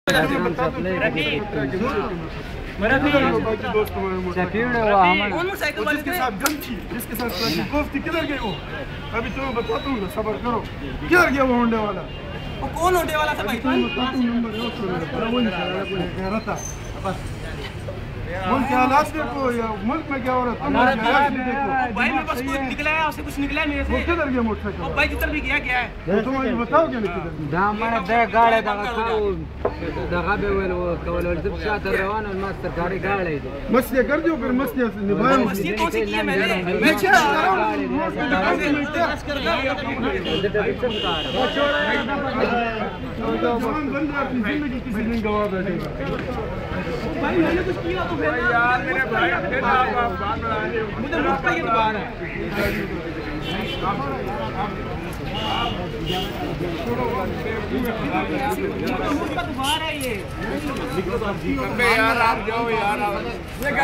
जिसके साथ किधर गए वो? अभी तुम्हें बताता हूँ, सबर करो। किधर गया वो होने वाला? वो कौन होने वाला था भाई? मुल्क के हालात देखो या मुल्क में क्या हो रहा है? भाई मैं बस कुछ निकला है, उससे कुछ निकला है मेरे से। वो किधर गया मोटरसाइकिल? भाई जिधर भी गया क्या है? तुम मुझे बताओगे ना किधर? دعمنا ده قاعد ده غبي والزبشات الروان والماستر كاري قاعد मस्ती कर दो फिर मस्ती निभाओ। मस्ती कौन सी की है मैंने? मैं क्या जवान बन रहा अपनी जिंदगी किसी दिन गवा बैठेगा। भाई मैंने कुछ किया तो फिर यार मेरे भाई मुझे मुझ पर ये दबाव है। मुझ पर दबाव है ये। यार आप जाओ यार।